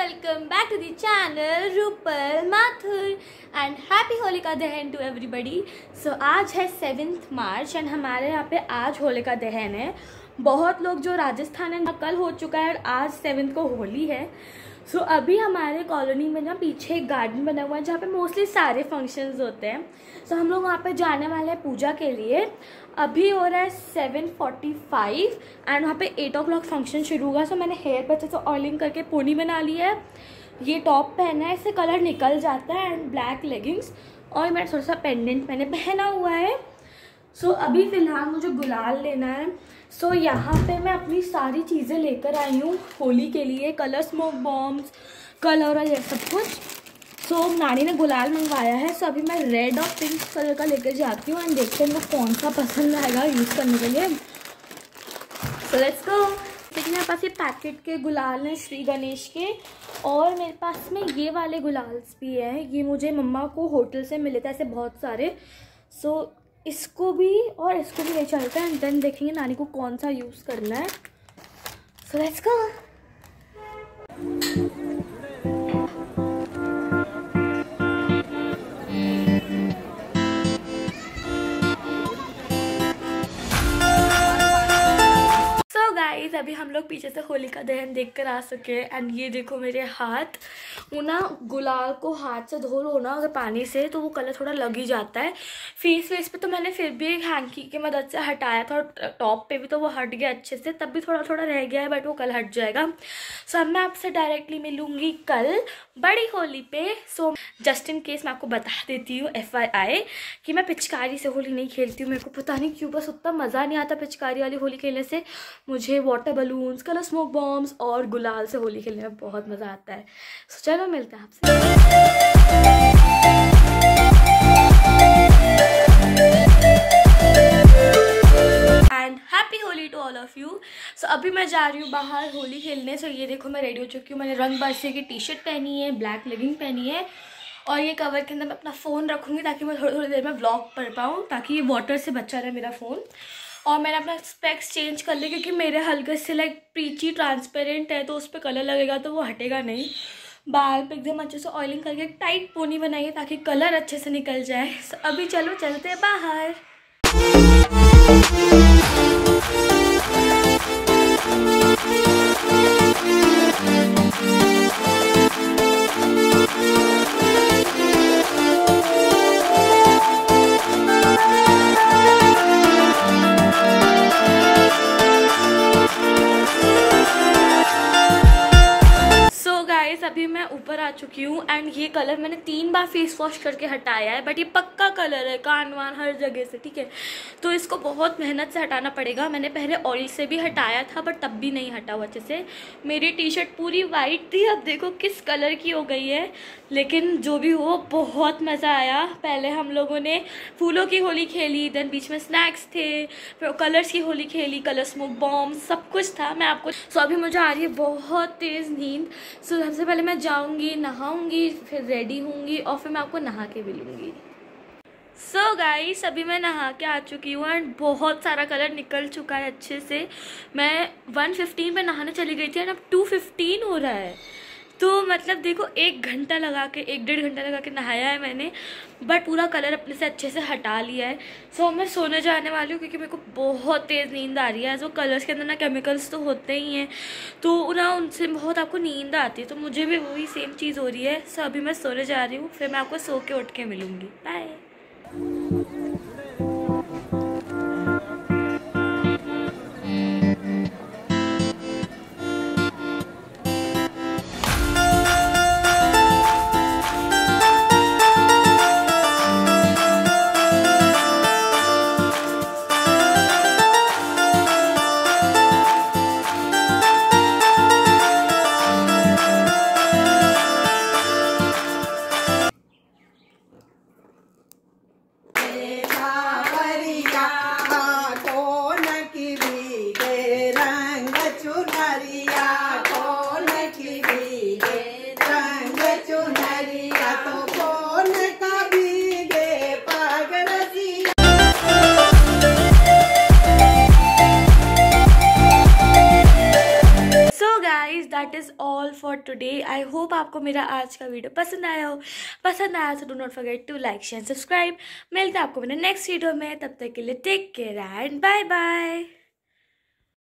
welcome back to the channel Rupal Mathur and happy Holika Dahan to everybody. So आज है 7th March and हमारे यहाँ पे आज होलिका दहन है. बहुत लोग जो राजस्थान है कल हो चुका है और आज 7th को होली है. सो अभी हमारे कॉलोनी में ना पीछे एक गार्डन बना हुआ है जहाँ पे मोस्टली सारे फंक्शंस होते हैं. सो हम लोग वहाँ पे जाने वाले हैं पूजा के लिए. अभी हो रहा है 7:45 एंड वहाँ पे 8 o'clock फंक्शन शुरू होगा. सो मैंने हेयर पर अच्छे से ऑयलिंग करके पोनी बना ली है. ये टॉप पहना है, इससे कलर निकल जाता है एंड ब्लैक लेगिंग्स और मैंने थोड़ा सा पेंडेंट मैंने पहना हुआ है. सो अभी फ़िलहाल मुझे गुलाल लेना है. सो यहाँ पे मैं अपनी सारी चीज़ें लेकर आई हूँ होली के लिए. कलर, स्मोक बॉम्ब्स, कलर और ये सब कुछ. सो नानी ने गुलाल मंगवाया है. सो अभी मैं रेड और पिंक कलर का लेकर जाती हूँ एंड देखते हैं मुझे कौन सा पसंद आएगा यूज़ करने के लिए. So let's go. लेकिन मेरे पास ये पैकेट के गुलाल हैं श्री गणेश के और मेरे पास में ये वाले गुलाल्स भी हैं. ये मुझे मम्मा को होटल से मिले थे ऐसे बहुत सारे. सो इसको भी और इसको भी ले चलते हैं एंड देन देखेंगे नानी को कौन सा यूज़ करना है. सो लेट्स गो. गाइस अभी हम लोग पीछे से होलिका दहन देखकर आ सके हैं एंड ये देखो मेरे हाथ. वो ना गुलाल को हाथ से धो लो ना अगर पानी से तो वो कलर थोड़ा लग ही जाता है. फेस पे तो मैंने फिर भी एक हैंकी की मदद से हटाया था और टॉप पे भी तो वो हट गया अच्छे से. तब भी थोड़ा थोड़ा रह गया है बट वो कल हट जाएगा. सो अब मैं आपसे डायरेक्टली मिलूँगी कल बड़ी होली पे. सो जस्ट इन केस मैं आपको बता देती हूँ FYI कि मैं पिचकारी से होली नहीं खेलती हूँ. मेरे को पता नहीं क्यों बस उतना मज़ा नहीं आता पिचकारी वाली होली खेलने से. मुझे water balloons, colour, smoke bombs और गुलाल से होली खेलने में बहुत मज़ा आता है. सो चलो मिलते हैं आपसे. And happy Holi to all of you. So अभी मैं जा रही हूँ बाहर होली खेलने. सो ये देखो मैं रेडी हो चुकी हूँ. मैंने रंग बरसे की टी-शर्ट पहनी है, ब्लैक लेगिंग पहनी है और ये कवर के अंदर मैं अपना फ़ोन रखूँगी ताकि मैं थोड़ी थोड़ी देर में व्लॉग पढ़ पाऊँ, ताकि ये वाटर से बचा रहे मेरा फ़ोन. और मैंने अपना स्पेक्स चेंज कर लिया क्योंकि मेरे हल्के से लाइक पीची ट्रांसपेरेंट है तो उस पर कलर लगेगा तो वो हटेगा नहीं. बाल पे एकदम अच्छे से ऑयलिंग करके एक टाइट पोनी बनाइए ताकि कलर अच्छे से निकल जाए. अभी चलो चलते हैं बाहर. अभी मैं ऊपर आ चुकी हूँ एंड ये कलर मैंने 3 बार फेस वॉश करके हटाया है बट ये पक्का कलर है कान वान हर जगह से. ठीक है तो इसको बहुत मेहनत से हटाना पड़ेगा. मैंने पहले ऑयल से भी हटाया था बट तब भी नहीं हटा हुआ अच्छे से. मेरी टी-शर्ट पूरी वाइट थी, अब देखो किस कलर की हो गई है. लेकिन जो भी हो बहुत मज़ा आया. पहले हम लोगों ने फूलों की होली खेली, देन बीच में स्नैक्स थे, फिर कलर्स की होली खेली, कलर, स्मोक बॉम्ब सब कुछ था. मैं आपको सो अभी मुझे आ रही है बहुत तेज़ नींद. सो सबसे पहले मैं जाऊंगी, नहाऊंगी, फिर रेडी होंगी और फिर मैं आपको नहा के मिलूंगी. सो गाइस अभी मैं नहा के आ चुकी हूँ एंड बहुत सारा कलर निकल चुका है अच्छे से. मैं 1:15 पे नहाने चली गई थी एंड अब 2:15 हो रहा है. तो मतलब देखो 1-1.5 घंटा लगा के नहाया है मैंने बट पूरा कलर अपने से अच्छे से हटा लिया है. सो मैं सोने जाने वाली हूँ क्योंकि मेरे को बहुत तेज़ नींद आ रही है. जो कलर्स के अंदर ना केमिकल्स तो होते ही हैं तो ना उनसे बहुत आपको नींद आती है. तो मुझे भी वही सेम चीज़ हो रही है. सो अभी मैं सोने जा रही हूँ, फिर मैं आपको सो के उठ के मिलूँगी. Bye. For today. I hope आपको मेरा आज का वीडियो पसंद आया हो। पसंद आया तो do not forget to like share subscribe. मिलते हैं आपको मेरे नेक्स्ट वीडियो में, तब तक के लिए take care and bye bye.